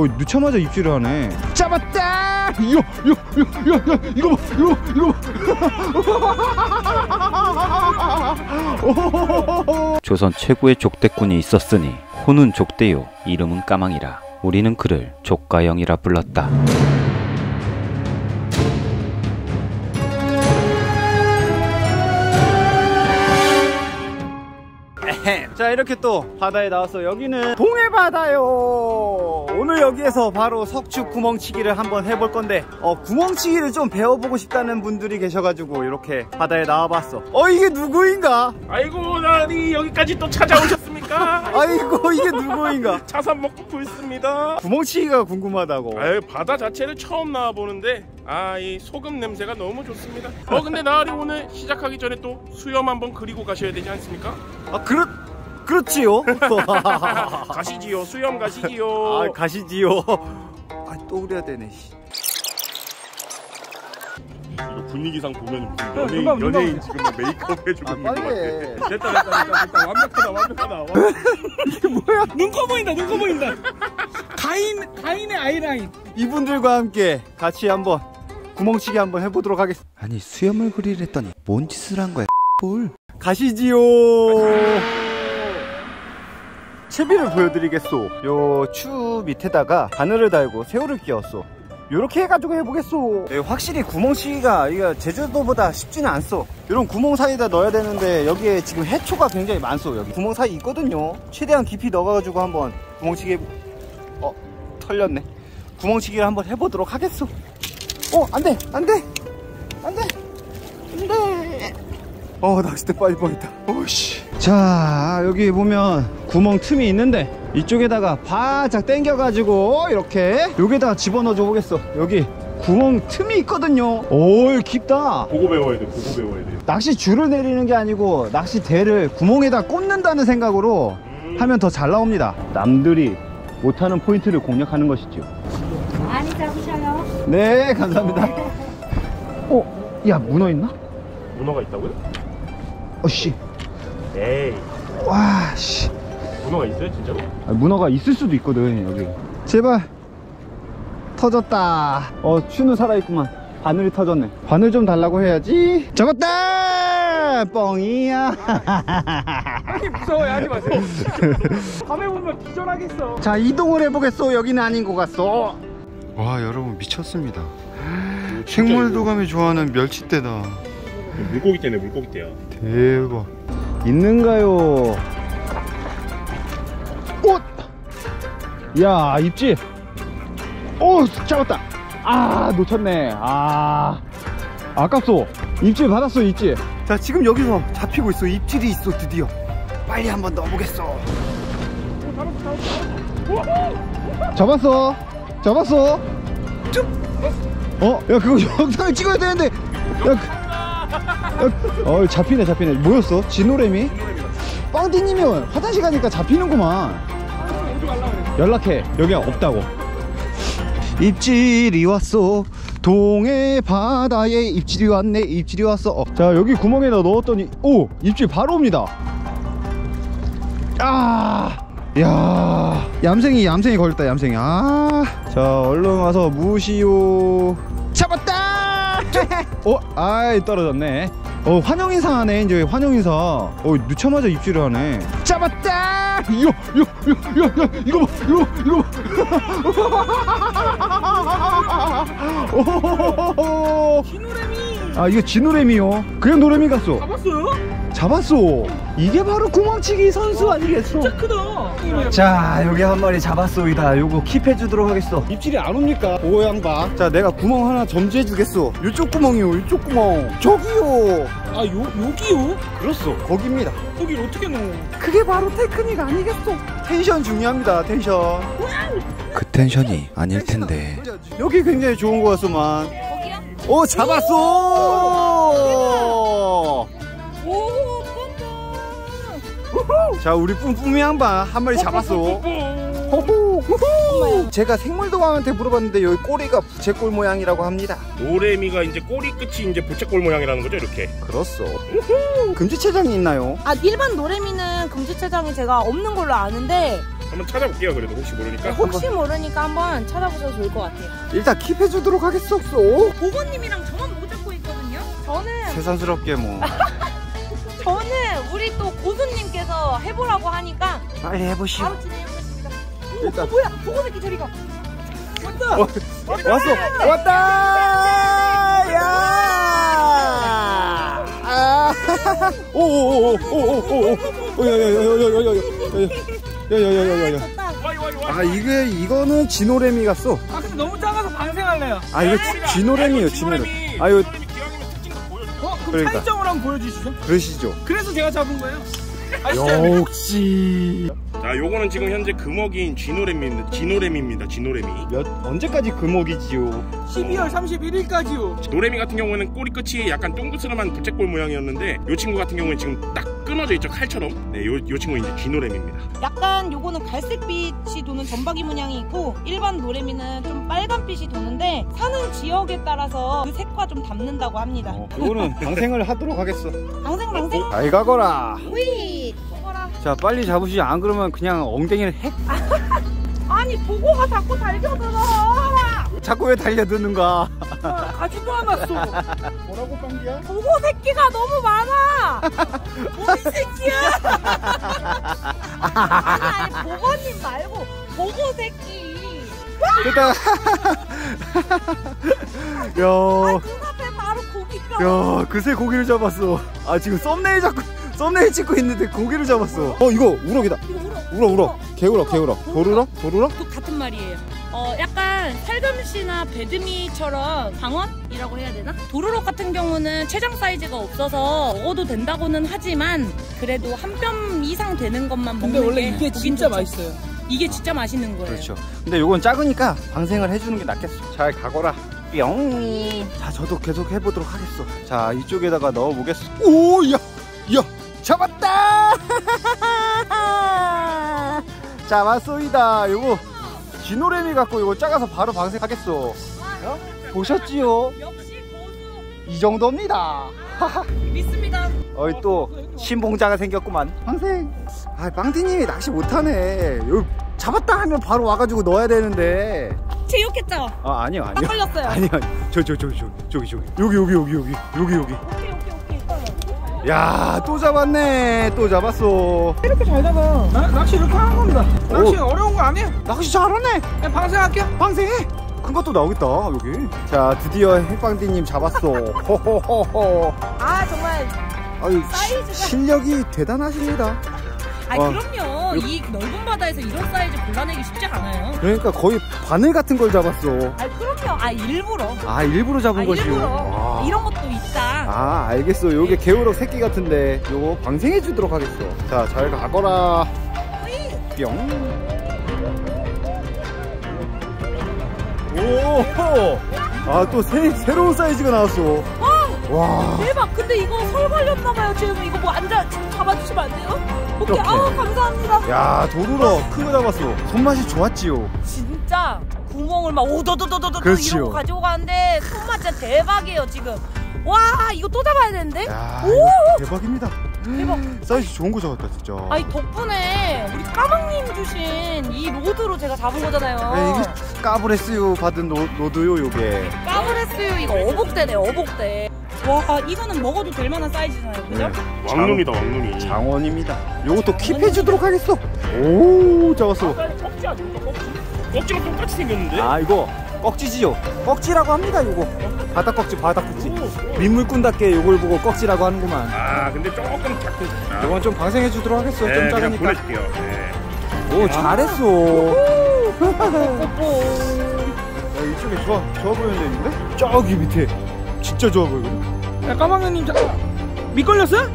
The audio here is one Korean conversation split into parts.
넣자마자 입질을 하네. 잡았다! 이거 봐. 조선 최고의 족대꾼이 있었으니 호는 족대요 이름은 까망이라 우리는 그를 족가영이라 불렀다. 자, 이렇게 또 바다에 나왔어. 여기는 동해바다요. 오늘 여기에서 바로 석축 구멍치기를 한번 해볼 건데 구멍치기를 좀 배워보고 싶다는 분들이 계셔가지고 이렇게 바다에 나와봤어. 이게 누구인가? 아이고, 나니 여기까지 또 찾아오셨습니까? 아이고, 이게 누구인가? 자산 먹고 있습니다. 구멍치기가 궁금하다고. 아유, 바다 자체를 처음 나와보는데 이 소금 냄새가 너무 좋습니다. 근데 나으리 오늘 시작하기 전에 또 수염 한번 그리고 가셔야 되지 않습니까? 그렇지요. 가시지요. 수염 가시지요. 가시지요. 또 그래야 되네. 이거 분위기상 보면 무슨 연예인 지금 메이크업 해주고 있는 것 같아. 됐다. 완벽하다. 이게 뭐야? 눈꺼 보인다. 가인의 아이라인. 이분들과 함께 같이 한번 구멍치기 한번 해보도록 하겠습니다. 아니 수염을 그리랬더니 뭔 짓을 한 거야 뭘. 가시지요. 채비를 보여드리겠소. 요 추 밑에다가 바늘을 달고 새우를 끼웠소. 요렇게 해가지고 해보겠소. 확실히 구멍치기가 이거 제주도보다 쉽지는 않소. 이런 구멍 사이에다 넣어야 되는데 여기에 지금 해초가 굉장히 많소. 여기 구멍 사이 있거든요. 최대한 깊이 넣어가지고 한번 구멍치기 털렸네. 구멍치기를 한번 해보도록 하겠소. 안돼. 낚싯대 빠질 뻔했다. 오씨. 자, 여기 보면 구멍 틈이 있는데 이쪽에다가 바짝 당겨가지고 이렇게 여기다가 집어넣어 줘 보겠어. 여기 구멍 틈이 있거든요. 오, 깊다. 보고 배워야 돼. 낚시 줄을 내리는 게 아니고 낚시대를 구멍에다 꽂는다는 생각으로 하면 더 잘 나옵니다. 남들이 못하는 포인트를 공략하는 것이죠. 많이 잡으셔요. 네, 감사합니다. 야, 문어 있나? 문어가 있다고요? 씨. 에이. 와, 씨. 문어가 있어요, 진짜로? 문어가 있을 수도 있거든, 여기. 제발. 터졌다. 추는 살아있구만. 바늘이 터졌네. 바늘 좀 달라고 해야지. 잡았다! 뻥이야. 아니 무서워요. 하지 마세요. 밤에 보면 기절하겠어. 자, 이동을 해보겠소. 여기는 아닌 것 같소. 와, 여러분 미쳤습니다. 생물도감이 좋아하는 멸치대다. 물고기대네, 물고기대야. 대박. 있는가요? 야, 입질. 잡았다. 놓쳤네. 아깝소. 입질 받았어, 입질. 자, 지금 여기서 잡히고 있어. 입질이 있어, 드디어. 빨리 한번 넣어보겠어. 잡았어. 야, 그거 영상을 찍어야 되는데. 잡히네. 뭐였어? 진노래미? 빵디님이 화장실 가니까 잡히는구만. 연락해. 여기 없다고. 입질이 왔어. 동해 바다에 입질이 왔어. 자, 여기 구멍에다 넣었더니 입질 바로 옵니다. 야, 얌생이 걸렸다. 얌생이. 자, 얼른 와서 무시오. 잡았다. 떨어졌네. 환영인사 하네. 이제 환영인사. 넣자마자 입질을 하네. 잡았다. 이거 봐. 진노래미. 이거 진노래미요. 그냥 노래미 갔어. 잡았어. 이게 바로 구멍치기 선수 아니겠어? 진짜 크다. 자, 여기 한 마리 잡았소이다. 요거 킵해주도록 하겠어. 입질이 안 옵니까? 오양봐. 자, 내가 구멍 하나 점지해주겠어. 이쪽 구멍이요. 이쪽 구멍. 저기요. 여기요? 그렇소. 거기입니다. 거길 어떻게 넣어? 그게 바로 테크닉 아니겠어? 텐션 중요합니다. 텐션. 그 텐션이 아닐 텐데. 여기 굉장히 좋은 거 같소만. 거기요? 잡았어. 자, 우리 뿜뿜이 양반 한 마리 잡았어. 제가 생물도감한테 물어봤는데 여기 꼬리가 부채꼴 모양이라고 합니다. 노래미가 이제 꼬리 끝이 이제 부채꼴 모양이라는 거죠, 이렇게? 그렇소. 금지체장이 있나요? 일반 노래미는 금지체장이 제가 없는 걸로 아는데 한번 찾아볼게요. 그래도 혹시 모르니까. 혹시 모르니까 한번 찾아보셔도 좋을 것 같아요. 일단 킵해주도록 하겠어. 보건님이랑 저만 못 잡고 있거든요. 저는 세상스럽게 뭐. 우리 또 고수님께서 해보라고 하니까 빨리 해보시오. 바로 진행해보겠습니다. 오, 일단. 뭐야? 보건새끼 저리가. 왔다. 왔어. 왔다. 야. 아. 오오오오오오오. 야야야야야야야야야야야야. 아 이거는 진노래미 같소. 아 근데 너무 작아서 방생할래요. 아 이거 진노래미요 진노래미. 아 이거 그럼 그러니까. 차이점을 한번 보여주시죠. 그러시죠. 그래서 제가 잡은 거예요. 역시. 자, 요거는 지금 현재 금어기인 쥐노래미입니다. 쥐노래미. 언제까지 금옥이지요? 12월 31일까지요. 노래미 같은 경우는 꼬리 끝이 약간 둥그스름한 부채꼴 모양이었는데 요 친구 같은 경우는 지금 딱 끊어져 있죠, 칼처럼. 네, 요 친구 이제 쥐노래미입니다. 약간 요거는 갈색빛이 도는 전박이 문양이 있고 일반 노래미는 좀 빨간빛이 도는데 사는 지역에 따라서 그 색과 좀 닮는다고 합니다. 이거는 방생을 하도록 하겠어. 방생. 잘 가거라. 우이. 먹어라. 자 빨리 잡으시. 안 그러면 그냥 엉덩이를 핵. 아니 보고가 자꾸 달겨들어. 자꾸 왜 달려드는가? 가지도 않았어. 뭐라고 빵기야? 보고 새끼가 너무 많아. 뭔 새끼야? 아니 보고님 말고 보고 새끼. 일단. 야. 눈앞에 바로 고기가. 야, 그새 고기를 잡았어. 아, 지금 썸네일 찍고 있는데 고기를 잡았어. 이거 우럭이다. 우럭. 개우럭. 도루럭? 또 같은 말이에요. 약간 살금시나 배드미처럼 방어이라고 해야 되나? 도루럭 같은 경우는 최장 사이즈가 없어서 먹어도 된다고는 하지만 그래도 한 뼘 이상 되는 것만 먹는 근데 원래 게 이게 보긴 진짜 좋죠. 맛있어요. 이게 진짜 맛있는 거예요. 그렇죠. 근데 요건 작으니까 방생을 해주는 게 낫겠어. 잘 가거라. 뿅. 자, 저도 계속 해보도록 하겠어. 자, 이쪽에다가 넣어보겠어. 오, 야, 잡았다. 잡았소이다. 요거 쥐노래미 갖고 요거 작아서 바로 방생하겠어. 보셨지요? 역시 고수 이 정도입니다. 믿습니다. 또 신봉자가 생겼구만. 방생. 아, 빵티님이 낚시 못하네. 여기 잡았다 하면 바로 와가지고 넣어야 되는데. 제육했죠? 아, 아니요. 딱 걸렸어요. 아니요. 저기. 여기. 오케이. 야, 또 잡았네. 또 잡았어. 이렇게 잘 잡아. 낚시 이렇게 하는 겁니다. 낚시 어려운 거 아니에요. 낚시 잘하네. 그냥 방생할게요. 방생해. 큰 것도 나오겠다 여기. 자, 드디어 핵방디님 잡았어. 호호호호. 아 정말 아유, 사이즈가. 실력이 대단하십니다. 그럼요. 이 넓은 바다에서 이런 사이즈 골라내기 쉽지 않아요. 그러니까 거의 바늘 같은 걸 잡았어. 그럼요. 일부러. 아, 일부러 잡은 것이요. 일부러. 이런 것도 있다. 아, 알겠어. 요게 개우럭 새끼 같은데 요거 방생해 주도록 하겠어. 자, 잘 가거라. 뿅. 오! 아, 또 새로운 사이즈가 나왔어. 와. 대박. 근데 이거 설 걸렸나봐요. 지금 이거 뭐 지금 잡아주시면 안 돼요? 오케이. 이렇게. 감사합니다. 야, 도루럭 큰 거 잡았어. 손맛이 좋았지요. 진짜 구멍을 막 오도도도도도 그렇지요. 이러고 가지고 가는데 손맛 진짜 대박이에요 지금. 와 이거 또 잡아야 되는데? 야, 오! 이거 대박입니다. 대박. 사이즈 좋은 거 잡았다 진짜. 아니 덕분에 우리 까망님 주신 이 로드로 제가 잡은 거잖아요. 네, 이게 까브레스유 받은 로드요 요게. 까브레스유 이거 어복대네 어복대. 와 이거는 먹어도 될 만한 사이즈잖아요 그죠? 네. 왕눈이다, 왕눈이. 장원입니다. 요것도 킵해 주도록 하겠어. 오, 잡았어. 꺽지 아닙니까, 꺽지? 꺽지랑 똑같이 생겼는데? 아, 이거 꺽지지요. 꺽지라고 합니다 요거. 바닥꺽지. 민물꾼답게 요걸 보고 꺽지라고 하는구만. 아, 근데 조금 작긴 작다. 요건 좀 방생해 주도록 하겠어. 좀 그냥 작으니까. 보내줄게요. 네. 오, 잘했어. 야, 이쪽에 좋아 보이는 데 있는데? 저기 밑에 진짜 좋아 보이거든. 야, 까망이님 밑 걸렸어요?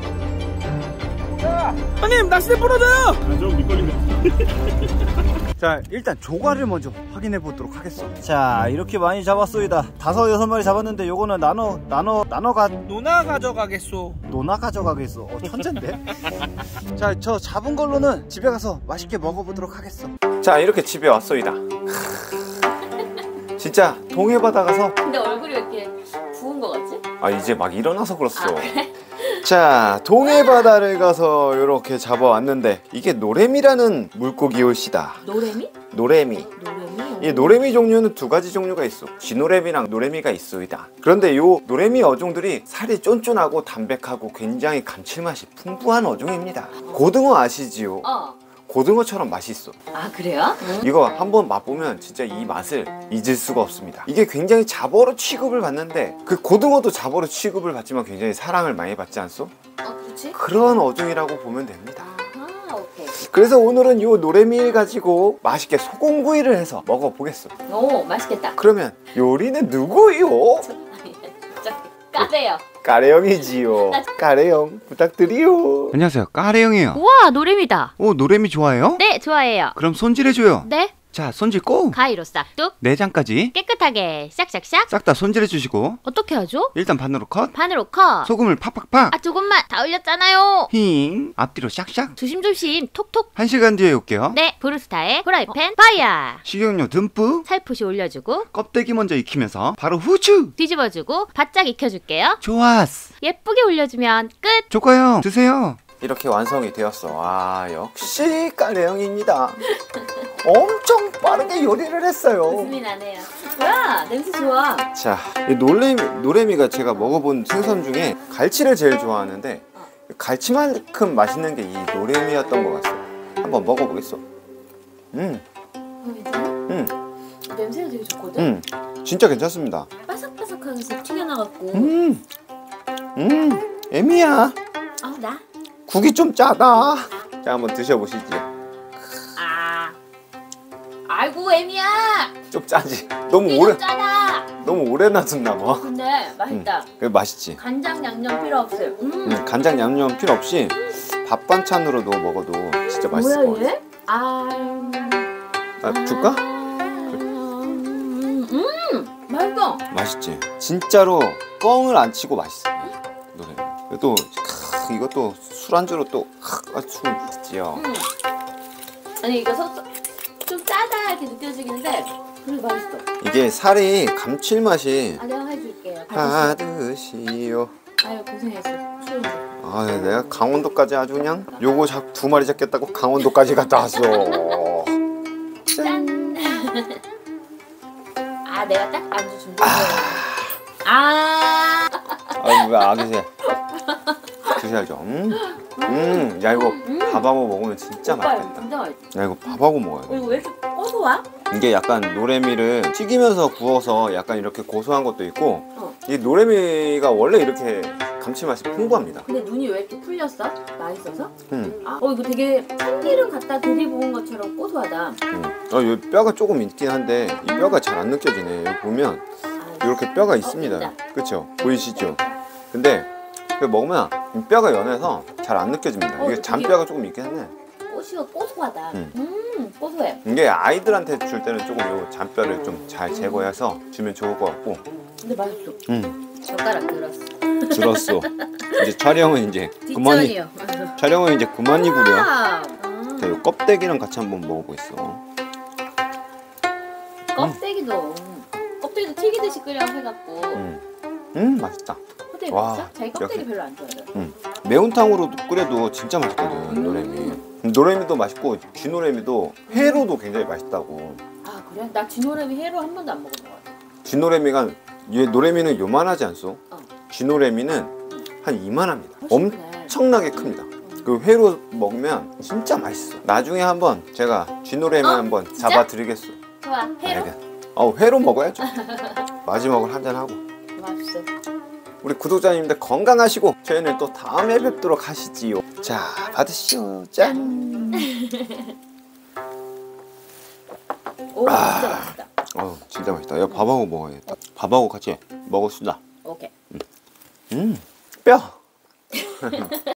형님 낚싯대 부러져요. 좀 밑걸리네. 자, 일단 조과를 먼저 확인해 보도록 하겠어. 자, 이렇게 많이 잡았소이다. 5-6마리 잡았는데 요거는 누나 가져가겠소. 노나 가져가겠어. 천재인데? 자, 저 잡은 걸로는 집에 가서 맛있게 먹어보도록 하겠어. 자, 이렇게 집에 왔소이다. 진짜 동해바다 가서. 근데 얼굴이 왜 이렇게 부은 거 같지? 아, 이제 막 일어나서 그렇소. 그래? 자, 동해 바다를 가서 이렇게 잡아왔는데 이게 노래미라는 물고기올시다. 노래미? 노래미. 이 노래미 종류는 두 가지 종류가 있어. 쥐노래미랑 노래미가 있어이다. 그런데 요 노래미 어종들이 살이 쫀쫀하고 담백하고 굉장히 감칠맛이 풍부한 어종입니다. 고등어 아시지요? 고등어처럼 맛있어. 아, 그래요? 이거 한번 맛보면 진짜 이 맛을 잊을 수가 없습니다. 이게 굉장히 잡어로 취급을 받는데 그 고등어도 잡어로 취급을 받지만 굉장히 사랑을 많이 받지 않소? 그렇지? 그런 어종이라고 보면 됩니다. 아하, 오케이. 그래서 오늘은 요 노래미를 가지고 맛있게 소금구이를 해서 먹어보겠어. 오, 맛있겠다. 그러면 요리는 누구요? 까세요. 까레형이지요. 까레형 부탁드리요. 안녕하세요, 까레형이에요. 우와, 노래미다. 오, 노래미 좋아해요? 네, 좋아해요. 그럼 손질해줘요. 네, 자, 손질 꼭 가위로 싹둑 내장까지 깨끗하게 샥샥샥. 싹 다 손질해주시고 어떻게 하죠? 일단 반으로 컷, 반으로 컷. 소금을 팍팍팍, 아, 조금만 다 올렸잖아요. 힝, 앞뒤로 샥샥. 조심조심 톡톡. 1시간 뒤에 올게요. 네, 브루스타의 프라이팬 파이어. 식용유 듬뿍, 살포시 올려주고 껍데기 먼저 익히면서 바로 후추. 뒤집어주고 바짝 익혀줄게요. 좋았어. 예쁘게 올려주면 끝. 조과형 드세요. 이렇게 완성이 되었어. 아, 역시 까레형입니다. 엄청 빠르게 요리를 했어요. 웃음이 나네요. 뭐야, 냄새 좋아. 자, 이 노래미가 제가 먹어본 생선 중에 갈치를 제일 좋아하는데 갈치만큼 맛있는 게 이 노래미였던 것 같아요. 한번 먹어보겠어. 괜찮아? 냄새가 되게 좋거든? 진짜 괜찮습니다. 바삭바삭하게 싹 튀겨나갔고. 애미야. 나? 국이 좀 짜다. 자, 한번 드셔보시죠. 아이고, 애미야! 좀 짜지. 너무 이게 오래 좀 짜다! 너무 오래 놔뒀나 봐. 근데 맛있다. 그래, 맛있지. 간장 양념 필요 없어요. 간장 양념 필요 없이 밥 반찬으로도 먹어도 진짜 맛있을 것 같아. 얘? 줄까? 맛있어. 맛있지. 진짜로 뻥을 안 치고 맛있어. 노래. 또 이것도 술안주로 또 술 있지요. 아니, 이거 좀 짜다 이렇게 느껴지는데 그래도 맛있어. 이게 살이 감칠맛이 내가 해줄게요. 받으시오. 아유, 고생했어. 추운데. 아, 내가 강원도까지 아주 그냥 요거 두 마리 잡겠다고 강원도까지 갔다 왔어. 짠. 내가 딱 안주 준비했어요. 왜 드세요? 드셔야죠. 야, 이거 밥하고 먹으면 진짜 맛있겠다. 진짜 맛있어. 야, 이거 밥하고 먹어야 돼. 이거 왜 이렇게 고소해? 이게 약간 노래미를 튀기면서 구워서 약간 이렇게 고소한 것도 있고 이 노래미가 원래 이렇게 감칠맛이 풍부합니다. 근데 눈이 왜 이렇게 풀렸어? 맛있어서? 이거 되게 참기름 갖다 들이부은 것처럼 고소하다. 이 뼈가 조금 있긴 한데 이 뼈가 잘 안 느껴지네. 여기 보면 이렇게 뼈가 있습니다. 그렇죠? 보이시죠? 근데 먹으면 이 뼈가 연해서 잘 안 느껴집니다. 이게 잔뼈가 조금 있긴 한데 꼬시가 고소하다. 고소해. 이게 아이들한테 줄 때는 조금 요 잔뼈를 좀 잘 제거해서 주면 좋을 것 같고. 근데 맛있어. 젓가락 들었어. 들었어. 이제 촬영은 이제 뒷전이요. 촬영은 이제 그만이구려. 자, 요 껍데기랑 같이 한번 먹어보겠어. 껍데기도 튀기듯이 끓여 해갖고. 맛있다. 껍데기 와, 맛있어? 자기 껍데기 별로 안 좋아해. 매운탕으로 끓여도 진짜 맛있거든. 노래미. 노래미도 맛있고 쥐노래미도 회로도 굉장히 맛있다고. 그래? 나 쥐노래미 회로 한 번도 안 먹어본 것 같아. 쥐노래미가 노래미는 요만하지 않소? 쥐노래미는 한 이만합니다. 엄청나게 큽니다. 그 회로 먹으면 진짜 맛있어. 나중에 한번 제가 쥐노래미 한번 잡아드리겠어. 좋아. 회로? 회로 먹어야죠. 마지막으로 한잔 하고. 맛있어. 우리 구독자님들 건강하시고 저희는 또 다음에 뵙도록 하시지요. 자, 받으시오. 짠. 오, 진짜 맛있다. 진짜 맛있다. 야, 밥하고 먹어야겠다. 밥하고 같이 먹읍시다. 오케이. 뼈.